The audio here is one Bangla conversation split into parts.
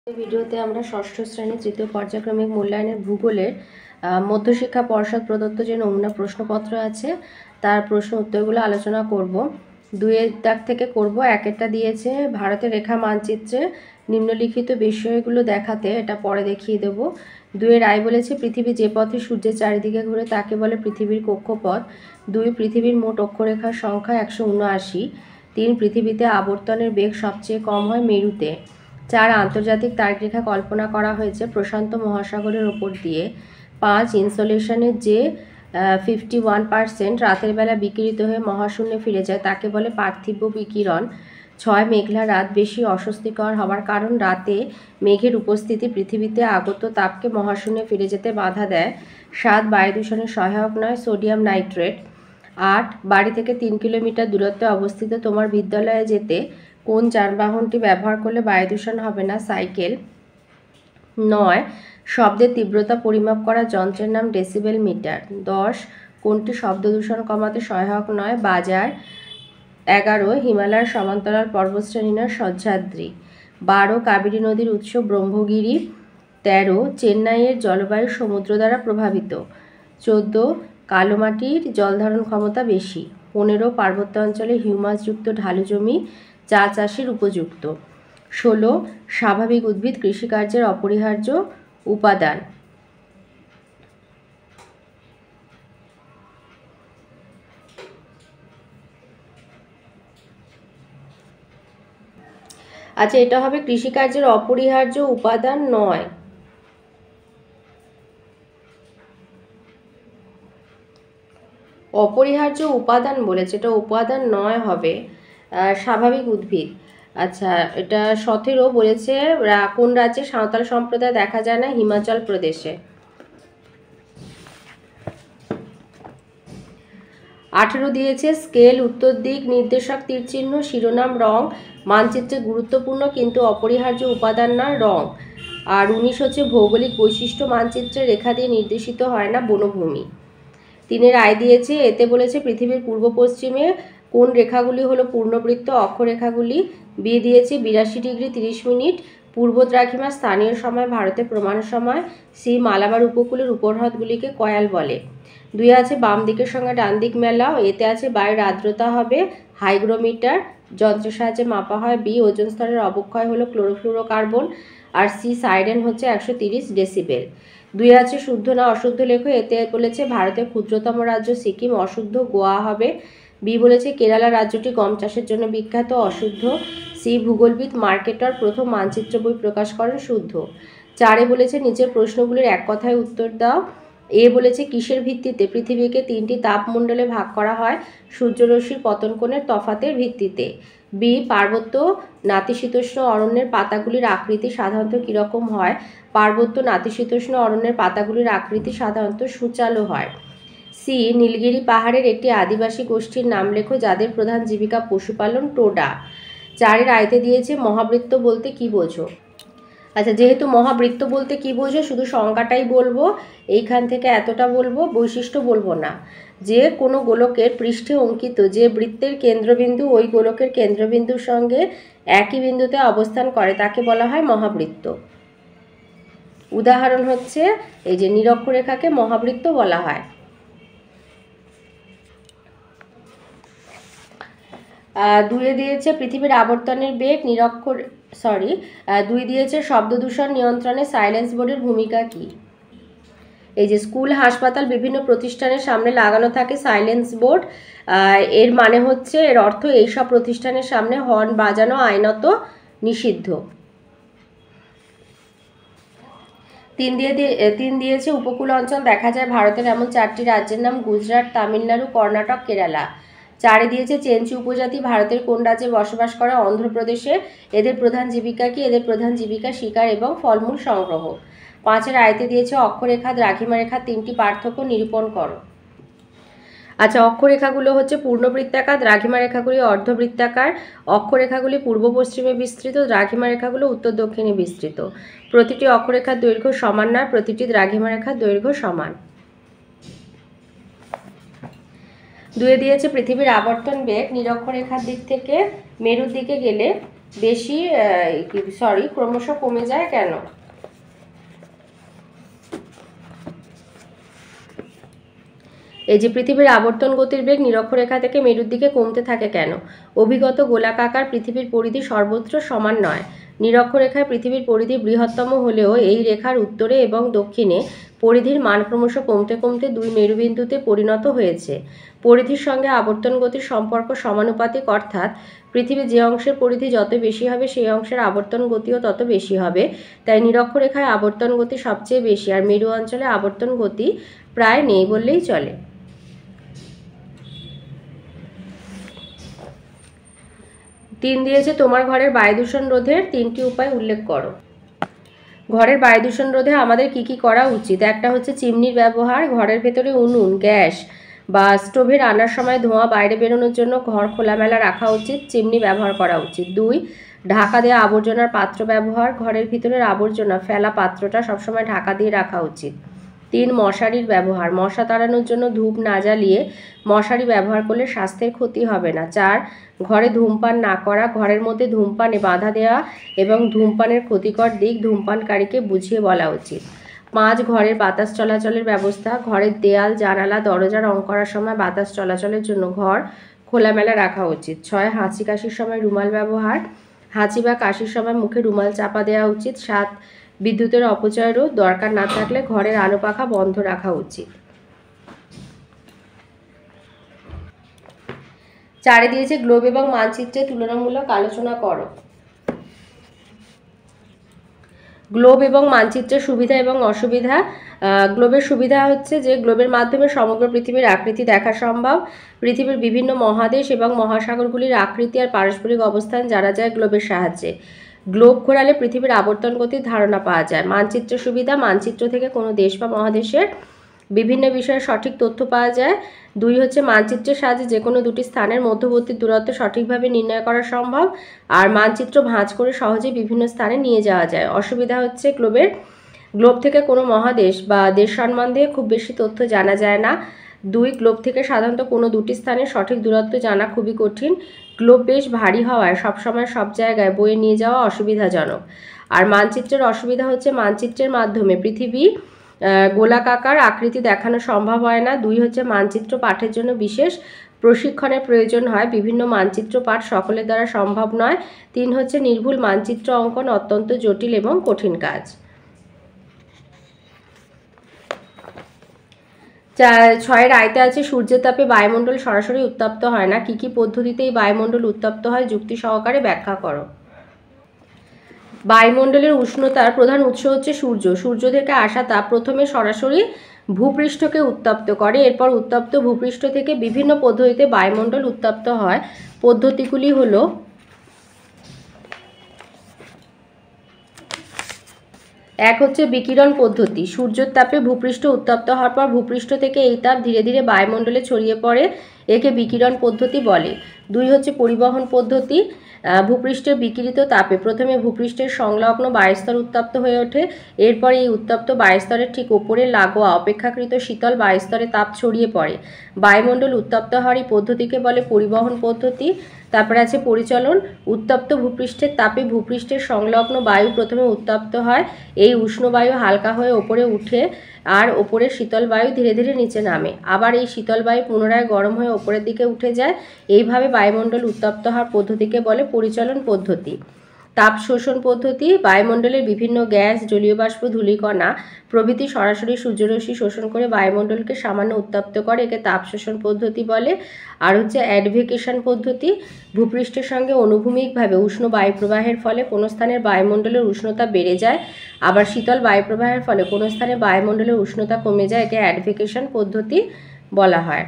এই ভিডিওতে আমরা ষষ্ঠ শ্রেণীর তৃতীয় পর্যায়ক্রমিক মূল্যায়নের ভূগোলের মধ্যশিক্ষা পর্ষদ প্রদত্ত যে নমুনা প্রশ্নপত্র আছে তার প্রশ্ন উত্তরগুলো আলোচনা করব। দুইয়ের দাগ থেকে করব। একেরটা দিয়েছে ভারতের রেখা মানচিত্রে নিম্নলিখিত বিষয়গুলো দেখাতে, এটা পরে দেখিয়ে দেব। দুইয়ের আই বলেছে পৃথিবী যে পথে সূর্যের চারিদিকে ঘুরে তাকে বলে পৃথিবীর কক্ষপথ। দুই, পৃথিবীর মোট অক্ষরেখার সংখ্যা 179। তিন, পৃথিবীতে আবর্তনের বেগ সবচেয়ে কম হয় মেরুতে। চার, আন্তর্জাতিক তারিখরেখা কল্পনা করা হয়েছে প্রশান্ত মহাসাগরের ওপর দিয়ে। পাঁচ, ইনসোলেশনের যে 51% রাতের বেলা বিকিরিত হয়ে মহাশূন্যে ফিরে যায় তাকে বলে পার্থিব বিকিরণ। ছয়, মেঘলা রাত বেশি অস্বস্তিকর হওয়ার কারণ রাতে মেঘের উপস্থিতি পৃথিবীতে আগত তাপকে মহাশূন্যে ফিরে যেতে বাধা দেয়। সাত, বায়ু দূষণের সহায়ক নয় সোডিয়াম নাইট্রেট। আট, বাড়ি থেকে 3 কিলোমিটার দূরত্বে অবস্থিত তোমার বিদ্যালয়ে যেতে কোন যানবাহনটি ব্যবহার করলে বায়ু দূষণ হবে না? সাইকেল। নয়, শব্দের তীব্রতা পরিমাপ করা যন্ত্রের নাম ডেসিবেল মিটার। 10, কোনটি শব্দ দূষণ কমাতে সহায়ক নয়? বাজার। 11, হিমালয়ের সমান্তরাল পর্বতশ্রেণী নয় সহ্যাদ্রি। 12, কাবেরী নদীর উৎস ব্রহ্মগিরি। 13, চেন্নাইয়ের জলবায়ু সমুদ্র দ্বারা প্রভাবিত। 14, কালো মাটির জলধারণ ক্ষমতা বেশি। 15, পার্বত্য অঞ্চলে হিউমাসযুক্ত ঢালু জমি চা চাষের উপযুক্ত। 16, স্বাভাবিক উদ্ভিদ কৃষিকার্যের অপরিহার্য উপাদান। আচ্ছা, এটা হবে কৃষিকার্যের অপরিহার্য উপাদান নয়। অপরিহার্য উপাদান বলেছে, এটা উপাদান নয় হবে স্বাভাবিক উদ্ভিদ। আচ্ছা, এটা 17 বলেছে কোন রাজ্যে সাঁওতাল সম্প্রদায় দেখা যায় না? হিমাচল প্রদেশে। 18 দিয়েছে স্কেল, উত্তর দিক নির্দেশক, তীরচিহ্ন, শিরোনাম, রং মানচিত্রে গুরুত্বপূর্ণ কিন্তু অপরিহার্য উপাদান নয়, রং। আর 19 হচ্ছে ভৌগোলিক বৈশিষ্ট্য মানচিত্রে রেখা দিয়ে নির্দেশিত হয় না, বনভূমি। 3-এর আয় দিয়েছে, এতে বলেছে পৃথিবীর পূর্ব পশ্চিমে কোন রেখাগুলি হলো পূর্ণবৃত্ত অক্ষরেখাগুলি। বি দিয়েছে 82 ডিগ্রি 30 মিনিট পূর্ব দ্রাঘিমা স্থানীয় সময় ভারতের প্রমাণ সময়। সি, মালাবার উপকূলের উপহ্রদগুলিকে কয়াল বলে। 2 আছে বাম দিকের সঙ্গে ডান দিক মেলাও। এতে আছে বায়ুর আর্দ্রতা হবে হাইগ্রোমিটার, যন্ত্রের সাহায্যে মাপা হয়। বি, ওজোন স্তরের অবক্ষয় হলো ক্লোরোফ্লুরোকার্বন। আর সি, সাইরেন হচ্ছে 130 ডেসিবেল। 2 আছে শুদ্ধ না অশুদ্ধ লেখো। এতে বলেছে ভারতের ক্ষুদ্রতম রাজ্য সিকিম, অশুদ্ধ। গোয়া হবে। বি বলেছে কেরালা রাজ্যটি গম চাষের জন্য বিখ্যাত, অশুদ্ধ। সি, ভূগোলবিদ মার্কেটর প্রথম মানচিত্র বই প্রকাশ করেন, শুদ্ধ। 4-এ বলেছে নিচের প্রশ্নগুলির এক কথায় উত্তর দাও। এ বলেছে কিসের ভিত্তিতে পৃথিবীকে 3টি তাপমণ্ডলে ভাগ করা হয়? সূর্যরশ্মির পতন কোণের তফাতের ভিত্তিতে। বি, পার্বত্য নাতিশীতোষ্ণ অরণ্যের পাতাগুলির আকৃতি সাধারণত কীরকম হয়? পার্বত্য নাতিশীতোষ্ণ অরণ্যের পাতাগুলির আকৃতি সাধারণত সূচালো হয়। সি, নীলগিরি পাহাড়ের একটি আদিবাসী গোষ্ঠীর নাম লেখো যাদের প্রধান জীবিকা পশুপালন, টোডা। 4-এর আয়তে দিয়েছে মহাবৃত্ত বলতে কি বোঝো? আচ্ছা, যেহেতু মহাবৃত্ত বলতে কি বোঝো শুধু সংজ্ঞাটাই বলবো, এইখান থেকে এতটা বলবো, বৈশিষ্ট্য বলবো না। যে কোনো গোলকের পৃষ্ঠে অঙ্কিত যে বৃত্তের কেন্দ্রবিন্দু ওই গোলকের কেন্দ্রবিন্দুর সঙ্গে একই বিন্দুতে অবস্থান করে তাকে বলা হয় মহাবৃত্ত। উদাহরণ হচ্ছে এই যে নিরক্ষরেখাকে মহাবৃত্ত বলা হয়। 2-এ দিয়েছে পৃথিবীর আবর্তনের বেগ 2 দিয়েছে শব্দ দূষণ নিয়ন্ত্রণে সাইলেন্স বোর্ডের ভূমিকা কি? এই যে স্কুল, হাসপাতাল, বিভিন্ন প্রতিষ্ঠানের সামনে লাগানো থাকে সাইলেন্স বোর্ড। এর মানে হচ্ছে, এর অর্থ এইসব প্রতিষ্ঠানের সামনে হর্ন বাজানো আইনত নিষিদ্ধ। 3 দিয়েছে উপকূল অঞ্চল দেখা যায় ভারতের এমন 4টি রাজ্যের নাম গুজরাট, তামিলনাড়ু, কর্ণাটক, কেরালা। 4-এ দিয়েছে চেঞ্চু উপজাতি ভারতের কোন রাজ্যে বসবাস করে? অন্ধ্রপ্রদেশে। এদের প্রধান জীবিকা কি? এদের প্রধান জীবিকা শিকার এবং ফলমূল সংগ্রহ। 5-এর আয়তে দিয়েছে অক্ষরেখা দ্রাঘিমা রেখার 3টি পার্থক্য নিরূপণ করো। আচ্ছা, অক্ষরেখাগুলো হচ্ছে পূর্ণবৃত্তাকার, দ্রাঘিমা রেখাগুলি অর্ধবৃত্তাকার। অক্ষরেখাগুলি পূর্ব পশ্চিমে বিস্তৃত, দ্রাঘিমা রেখাগুলো উত্তর দক্ষিণে বিস্তৃত। প্রতিটি অক্ষরেখার দৈর্ঘ্য সমান নয়, প্রতিটি দ্রাঘিমা রেখার দৈর্ঘ্য সমান। 2-এ দিয়েছে পৃথিবীর আবর্তন বেগ নিরক্ষরেখার দিক থেকে মেরুর দিকে গেলে বেশি ক্রমশ কমে যায় কেন? এই যে পৃথিবীর আবর্তন গতির বেগ নিরক্ষরেখা থেকে মেরুর দিকে কমতে থাকে কেন? অভিগত গোলাকার পৃথিবীর পরিধি সর্বত্র সমান নয়। নিরক্ষরেখায় পৃথিবীর পরিধি বৃহত্তম হলেও এই রেখার উত্তরে এবং দক্ষিণে পরিধির মান ক্রমশ কমতে কমতে দুই মেরুবিন্দুতে পরিণত হয়েছে। পরিধির সঙ্গে আবর্তন গতির সম্পর্ক সমানুপাতিক, অর্থাৎ পৃথিবীর যে অংশের পরিধি যত বেশি হবে সেই অংশের আবর্তন গতিও তত বেশি হবে। তাই নিরক্ষরেখায় আবর্তন গতি সবচেয়ে বেশি, আর মেরু অঞ্চলে আবর্তন গতি প্রায় নেই বললেই চলে। 3 দিয়েছে তোমার ঘরের বায়ু দূষণ রোধের 3টি উপায় উল্লেখ করো। ঘরের বায়ু দূষণ রোধে আমাদের কি কি করা উচিত? একটা হচ্ছে চিমনির ব্যবহার। ঘরের ভেতরে উনুন, গ্যাস বা স্টোভে রান্নার সময় ধোঁয়া বাইরে বেরোনোর জন্য ঘর খোলামেলা রাখা উচিত, চিমনি ব্যবহার করা উচিত। 2, ঢাকা দেওয়া আবর্জনার পাত্র ব্যবহার। ঘরের ভিতরের আবর্জনা ফেলা পাত্রটা সবসময় ঢাকা দিয়ে রাখা উচিত। 3, মশারির ব্যবহার। মশা তাড়ানোর জন্য ধূপ না জ্বালিয়ে মশারি ব্যবহার করলে স্বাস্থ্যের ক্ষতি হবে না। 4, ঘরে ধূমপান না করা। ঘরের মধ্যে ধূমপানে বাধা দেওয়া এবং ধূমপানের ক্ষতিকর দিক ধূমপানকারীকে বুঝিয়ে বলা উচিত। 5, ঘরের বাতাস চলাচলের ব্যবস্থা। ঘরের দেয়াল, জানালা, দরজা রং করার সময় বাতাস চলাচলের জন্য ঘর খোলামেলা রাখা উচিত। 6, হাঁচি কাশির সময় রুমাল ব্যবহার। হাঁচি বা কাশির সময় মুখে রুমাল চাপা দেওয়া উচিত। 7, বিদ্যুতের অপচয় রোধ। দরকার না থাকলে ঘরের আলো পাখা বন্ধ রাখা উচিত। 4 দিয়েছে গ্লোব এবং মানচিত্রে তুলনামূলক আলোচনা করো। গ্লোব এবং মানচিত্রের সুবিধা এবং অসুবিধা। গ্লোবের সুবিধা হচ্ছে যে গ্লোবের মাধ্যমে সমগ্র পৃথিবীর আকৃতি দেখা সম্ভব। পৃথিবীর বিভিন্ন মহাদেশ এবং মহাসাগরগুলির আকৃতি আর পারস্পরিক অবস্থান জানা যায় গ্লোবের সাহায্যে। গ্লোব ঘোরালে পৃথিবীর আবর্তন গতির ধারণা পাওয়া যায়। মানচিত্রের সুবিধা, মানচিত্র থেকে কোনো দেশ বা মহাদেশের বিভিন্ন বিষয়ে সঠিক তথ্য পাওয়া যায়। 2 হচ্ছে মানচিত্রের সাহায্যে যে কোনো দুটি স্থানের মধ্যবর্তী দূরত্ব সঠিকভাবে নির্ণয় করা সম্ভব, আর মানচিত্র ভাঁজ করে সহজেই বিভিন্ন স্থানে নিয়ে যাওয়া যায়। অসুবিধা হচ্ছে গ্লোব থেকে কোনো মহাদেশ বা দেশ সম্বন্ধে খুব বেশি তথ্য জানা যায় না। 2, গ্লোব থেকে সাধারণত কোনো দুটি স্থানের সঠিক দূরত্ব জানা খুবই কঠিন। গ্লোব বেশ ভারী হওয়ায় সবসময় সব জায়গায় বয়ে নিয়ে যাওয়া অসুবিধাজনক। আর মানচিত্রের অসুবিধা হচ্ছে মানচিত্রের মাধ্যমে পৃথিবী গোলাকার আকৃতি দেখানো সম্ভব হয় না। 2 হচ্ছে মানচিত্র পাঠের জন্য বিশেষ প্রশিক্ষণের প্রয়োজন হয়। বিভিন্ন মানচিত্র পাঠ সকলের দ্বারা সম্ভব নয়। 3 হচ্ছে নির্ভুল মানচিত্র অঙ্কন অত্যন্ত জটিল এবং কঠিন কাজ। 6 আয়তে আছে সূর্যের তাপে বায়ুমণ্ডল সরাসরি উত্তপ্ত হয় না। কি কি পদ্ধতিতে এই বায়ুমণ্ডল উত্তপ্ত হয় যুক্তি সহকারে ব্যাখ্যা করো। বায়ুমণ্ডলের উষ্ণতার প্রধান উৎস হচ্ছে সূর্য। সূর্য থেকে আসা তাপ প্রথমে সরাসরি ভূপৃষ্ঠকে উত্তপ্ত করে, এরপর উত্তপ্ত ভূপৃষ্ঠ থেকে বিভিন্ন পদ্ধতিতে বায়ুমণ্ডল উত্তপ্ত হয়। পদ্ধতিগুলি হলো: এক হচ্ছে বিকিরণ পদ্ধতি। সূর্যের তাপে ভূপৃষ্ঠ উত্তপ্ত হওয়ার পর ভূপৃষ্ঠ থেকে এই তাপ ধীরে ধীরে বায়ুমণ্ডলে ছড়িয়ে পড়ে, একে বিকিরণ পদ্ধতি বলে। 2 হচ্ছে পরিবহন পদ্ধতি। ভূপৃষ্ঠের বিকিরিত তাপে প্রথমে ভূপৃষ্ঠের সংলগ্ন বায়ুস্তর উত্তপ্ত হয়ে ওঠে, এরপর এই উত্তপ্ত বায়ুস্তরের ঠিক ওপরে লাগোয়া অপেক্ষাকৃত শীতল বায়ুস্তরে তাপ ছড়িয়ে পড়ে। বায়ুমণ্ডল উত্তপ্ত হওয়ার এই পদ্ধতিকে বলে পরিবহন পদ্ধতি। তারপরে আছে পরিচলন। উত্তপ্ত ভূপৃষ্ঠের তাপে ভূপৃষ্ঠের সংলগ্ন বায়ু প্রথমে উত্তপ্ত হয়, এই উষ্ণ বায়ু হালকা হয়ে ওপরে উঠে আর ওপরে শীতল বায়ু ধীরে ধীরে নিচে নামে, আবার এই শীতল বায়ু পুনরায় গরম হয়ে ওপরের দিকে উঠে যায়। এইভাবে বায়ুমণ্ডল উত্তপ্ত হওয়ার পদ্ধতিকে বলে পরিচলন পদ্ধতি। তাপ শোষণ পদ্ধতি। বায়ুমণ্ডলের বিভিন্ন গ্যাস, জলীয় বাষ্প, ধূলিকণা প্রভৃতি সরাসরি সূর্যরশ্মি শোষণ করে বায়ুমণ্ডলকে সামান্য উত্তপ্ত করে, একে তাপ শোষণ পদ্ধতি বলে। আর হচ্ছে অ্যাডভেকেশন পদ্ধতি। ভূপৃষ্ঠের সঙ্গে অনুভূমিকভাবে উষ্ণ বায়ুপ্রবাহের ফলে কোনো স্থানের বায়ুমণ্ডলের উষ্ণতা বেড়ে যায়, আবার শীতল বায়ুপ্রবাহের ফলে কোনো স্থানে বায়ুমণ্ডলের উষ্ণতা কমে যায়, একে অ্যাডভেকেশন পদ্ধতি বলা হয়।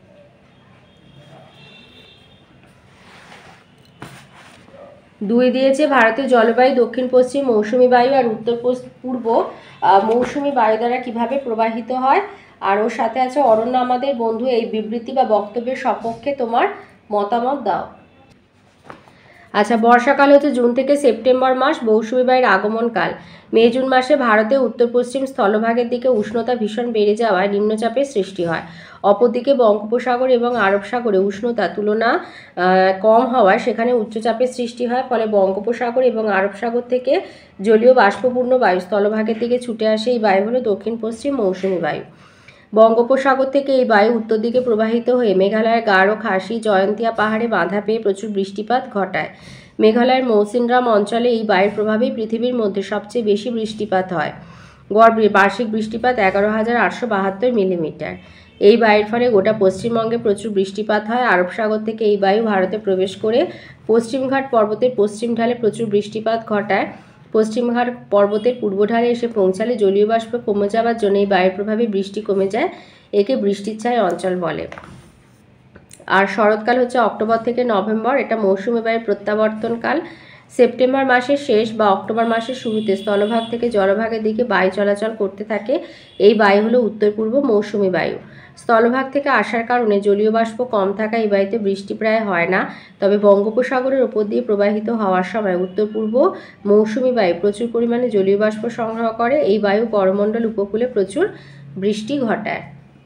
2 দিয়েছে ভারতীয় জলবায়ু দক্ষিণ পশ্চিম মৌসুমী বায়ু আর উত্তর পূর্ব মৌসুমী বায়ু দ্বারা কিভাবে প্রবাহিত হয়। আর ওর সাথে আছে অরণ্য আমাদের বন্ধু। এই বিবৃতি বা বক্তব্যের সপক্ষে তোমার মতামত দাও। আচ্ছা, বর্ষাকাল হচ্ছে জুন থেকে সেপ্টেম্বর মাস, মৌসুমী বায়ুর আগমনকাল। মে জুন মাসে ভারতে উত্তর পশ্চিম স্থলভাগের দিকে উষ্ণতা ভীষণ বেড়ে যাওয়ায় নিম্নচাপের সৃষ্টি হয়। অপরদিকে বঙ্গোপসাগর এবং আরব সাগরে উষ্ণতা তুলনা কম হওয়ায় সেখানে উচ্চচাপের সৃষ্টি হয়। ফলে বঙ্গোপসাগর এবং আরব সাগর থেকে জলীয় বাষ্পপূর্ণ বায়ু স্থলভাগের দিকে ছুটে আসে। এই বায়ু হলো দক্ষিণ পশ্চিম মৌসুমী বায়ু। বঙ্গোপসাগর থেকে এই বায়ু উত্তর দিকে প্রবাহিত হয়ে মেঘালয়ের গারো, খাসি, জয়ন্তিয়া পাহাড়ে বাঁধা পেয়ে প্রচুর বৃষ্টিপাত ঘটায়। মেঘালয়ের মৌসিনরাম অঞ্চলে এই বায়ুর প্রভাবেই পৃথিবীর মধ্যে সবচেয়ে বেশি বৃষ্টিপাত হয়। গড় বার্ষিক বৃষ্টিপাত 11,872 মিলিমিটার। এই বায়ুর ফলে গোটা পশ্চিমবঙ্গে প্রচুর বৃষ্টিপাত হয়। আরব সাগর থেকে এই বায়ু ভারতে প্রবেশ করে পশ্চিমঘাট পর্বতের পশ্চিম ঢালে প্রচুর বৃষ্টিপাত ঘটায়। পশ্চিমঘাট পর্বতের পূর্ব ঢালে এসে পৌঁছালে জলীয় বাষ্প কমে যাওয়ার জন্য এই বায়ুর প্রভাবে বৃষ্টি কমে যায়। একে বৃষ্টির ছায়া অঞ্চল বলে। আর শরৎকাল হচ্ছে অক্টোবর থেকে নভেম্বর, এটা মৌসুমী বায়ুর প্রত্যাবর্তনকাল। সেপ্টেম্বর মাসের শেষ বা অক্টোবর মাসের শুরুতে স্থলভাগ থেকে জলভাগের দিকে বায়ু চলাচল করতে থাকে। এই বায়ু হলো উত্তর পূর্ব মৌসুমী বায়ু। স্থলভাগ থেকে আসার কারণে জলীয় বাষ্প কম থাকা এই বায়ুতে বৃষ্টি প্রায় হয় না। তবে বঙ্গোপসাগরের ওপর দিয়ে প্রবাহিত হওয়ার সময় উত্তর পূর্ব মৌসুমী বায়ু প্রচুর পরিমাণে জলীয় বাষ্প সংগ্রহ করে। এই বায়ু করমণ্ডল উপকূলে প্রচুর বৃষ্টি ঘটায়।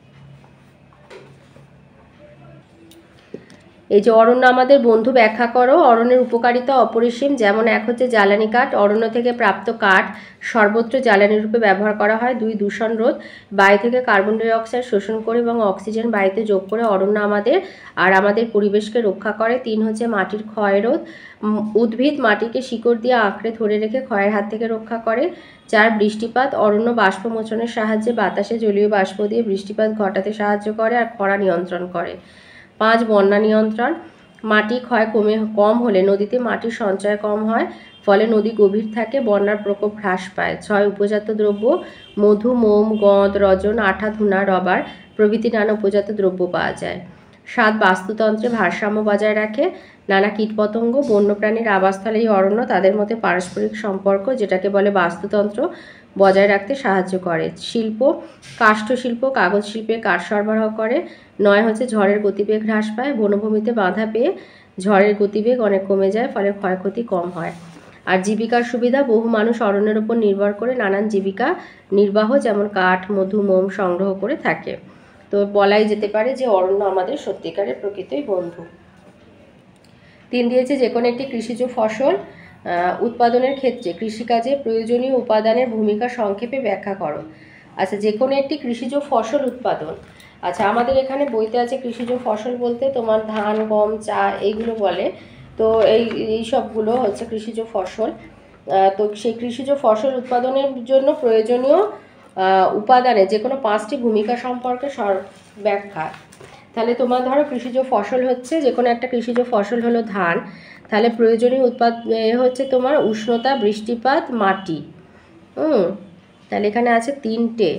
এই যে অরণ্য আমাদের বন্ধু, ব্যাখ্যা করো। অরণ্যের উপকারিতা অপরিসীম। যেমন এক হচ্ছে জ্বালানি কাঠ। অরণ্য থেকে প্রাপ্ত কাঠ সর্বত্র জ্বালানি রূপে ব্যবহার করা হয়। 2 দূষণ রোধ। বায়ু থেকে কার্বন ডাই অক্সাইড শোষণ করে এবং অক্সিজেন বায়ুতে যোগ করে অরণ্য আমাদের পরিবেশকে রক্ষা করে। 3 হচ্ছে মাটির ক্ষয় রোধ। উদ্ভিদ মাটিকে শিকড় দিয়ে আঁকড়ে ধরে রেখে ক্ষয়ের হাত থেকে রক্ষা করে। 4 বৃষ্টিপাত। অরণ্য বাষ্পমোচনের সাহায্যে বাতাসে জলীয় বাষ্প দিয়ে বৃষ্টিপাত ঘটাতে সাহায্য করে আর খরা নিয়ন্ত্রণ করে। 5 বন্যা নিয়ন্ত্রণ। মাটি ক্ষয় কম হলে নদীতে মাটির সঞ্চয় কম হয়, ফলে নদী গভীর থাকে, বন্যার প্রকোপ হ্রাস পায়। 6 উপজাত দ্রব্য। মধু, মোম, গঁদ, রজন, আঠা, ধুনা, রবার প্রভৃতি নানা উপজাত দ্রব্য পাওয়া যায়। 7 বাস্তুতন্ত্রে ভারসাম্য বজায় রাখে। নানা কীটপতঙ্গ, বন্যপ্রাণীর আবাসস্থল এই অরণ্য তাদের মধ্যে পারস্পরিক সম্পর্ক, যেটাকে বলে বাস্তুতন্ত্র, বজায় রাখতে সাহায্য করে। শিল্প, কাষ্ঠ শিল্প, কাগজ শিল্পে কাঠ সরবরাহ করে। 9 হচ্ছে ঝড়ের গতিবেগ হ্রাস পায়। বনভূমিতে বাধা পেয়ে ঝড়ের গতিবেগ অনেক কমে যায়, ফলে ক্ষয়ক্ষতি কম হয়। আর জীবিকার সুবিধা, বহু মানুষ অরণ্যের উপর নির্ভর করে নানান জীবিকা নির্বাহ, যেমন কাঠ, মধু, মোম সংগ্রহ করে থাকে। তো বলাই যেতে পারে যে অরণ্য আমাদের সত্যিকারের প্রকৃতই বন্ধু। 3 দিয়েছে যে কোনো একটি কৃষিজ ফসল উৎপাদনের ক্ষেত্রে কৃষিকাজে প্রয়োজনীয় উপাদানের ভূমিকা সংক্ষেপে ব্যাখ্যা করো। আচ্ছা, যে কোনো একটি কৃষিজ ফসল উৎপাদন। আচ্ছা, আমাদের এখানে বইতে আছে কৃষিজ ফসল বলতে তোমার ধান, গম, চা এইগুলো বলে। তো এই সবগুলো হচ্ছে কৃষিজ ফসল। তো সেই কৃষিজ ফসল উৎপাদনের জন্য প্রয়োজনীয় উপাদানে যে কোনো 5টি ভূমিকা সম্পর্কে ব্যাখ্যা। তাহলে তোমার ধরো কৃষিজ ফসল হচ্ছে, যে কোনো একটা কৃষিজ ফসল হলো ধান। তাহলে প্রয়োজনীয় হচ্ছে তোমার উষ্ণতা, বৃষ্টিপাত, মাটি। তাহলে এখানে আছে 3টে।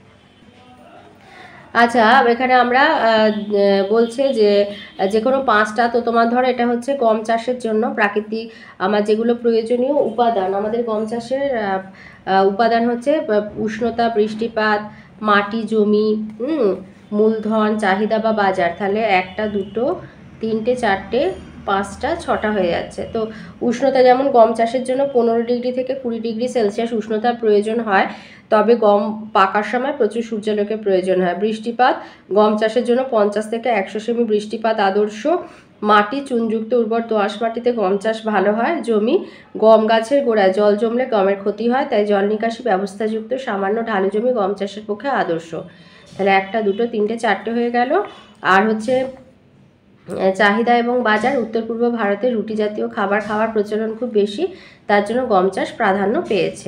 আচ্ছা, এখানে আমরা বলছে যে যে কোনো 5টা। তো তোমার ধরো এটা হচ্ছে গম চাষের জন্য প্রাকৃতিক আমার যেগুলো প্রয়োজনীয় উপাদান, আমাদের গম চাষের উপাদান হচ্ছে উষ্ণতা, বৃষ্টিপাত, মাটি, জমি, মূলধন, চাহিদা বা বাজার। তাহলে 1টা, 2টো, 3টে, 4টে, 5টা, 6টা হয়ে যাচ্ছে। তো উষ্ণতা, যেমন গম চাষের জন্য 15 ডিগ্রি থেকে 20 ডিগ্রি সেলসিয়াস উষ্ণতার প্রয়োজন হয়, তবে গম পাকার সময় প্রচুর সূর্যালোকের প্রয়োজন হয়। বৃষ্টিপাত, গম চাষের জন্য 50 থেকে 100 সেমি বৃষ্টিপাত আদর্শ। মাটি, চুনযুক্ত উর্বর দোআঁশ মাটিতে গম চাষ ভালো হয়। জমি, গম গাছের গোড়ায় জল জমলে গমের ক্ষতি হয়, তাই জল নিকাশি ব্যবস্থাযুক্ত সামান্য ঢালু জমি গম চাষের পক্ষে আদর্শ। তাহলে 1টা, 2টো, 3টে, 4টে হয়ে গেল। আর হচ্ছে চাহিদা এবং বাজার। উত্তর পূর্ব ভারতে রুটি জাতীয় খাবার খাওয়ার প্রচলন খুব বেশি, তার জন্য গম চাষ প্রাধান্য পেয়েছে।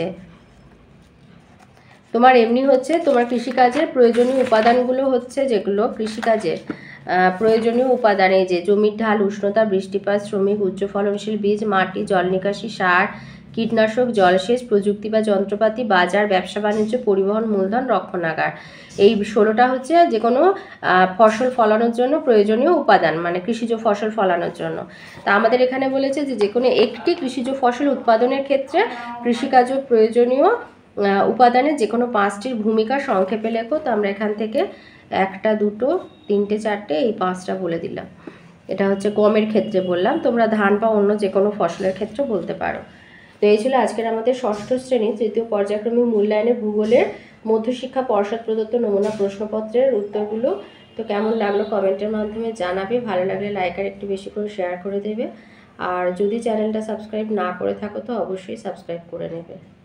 তোমার এমনি হচ্ছে তোমার কৃষিকাজের প্রয়োজনীয় উপাদানগুলো হচ্ছে, যেগুলো কৃষিকাজের প্রয়োজনীয় উপাদান, এই যে জমির ঢাল, উষ্ণতা, বৃষ্টিপাত, শ্রমিক, উচ্চ ফলনশীল বীজ, মাটি, জল নিকাশি, সার, কীটনাশক, জলসেচ, প্রযুক্তি বা যন্ত্রপাতি, বাজার, ব্যবসা বাণিজ্য, পরিবহন, মূলধন, রক্ষণাগার। এই 16টা হচ্ছে যে কোনো ফসল ফলানোর জন্য প্রয়োজনীয় উপাদান, মানে কৃষিজ ফসল ফলানোর জন্য। তা আমাদের এখানে বলেছে যে যে কোনো একটি কৃষিজ ফসল উৎপাদনের ক্ষেত্রে কৃষিকাজ প্রয়োজনীয় উপাদানের যে কোনো 5টির ভূমিকা সংক্ষেপে লেখো। তো আমরা এখান থেকে 1টা, 2টো, 3টে, 4টে, এই 5টা বলে দিলাম। এটা হচ্ছে গমের ক্ষেত্রে বললাম, তোমরা ধান বা অন্য যে কোনো ফসলের ক্ষেত্রে বলতে পারো। তো এই ছিল আজকের আমাদের ষষ্ঠ শ্রেণী তৃতীয় পর্যায়ক্রমিক মূল্যায়নের ভূগোলের মধ্যশিক্ষা পর্ষদ প্রদত্ত নমুনা প্রশ্নপত্রের উত্তরগুলো। তো কেমন লাগলো কমেন্টের মাধ্যমে জানাবে, ভালো লাগলে লাইক আর একটু বেশি করে শেয়ার করে দেবে, আর যদি চ্যানেলটা সাবস্ক্রাইব না করে থাকো তো অবশ্যই সাবস্ক্রাইব করে নেবে।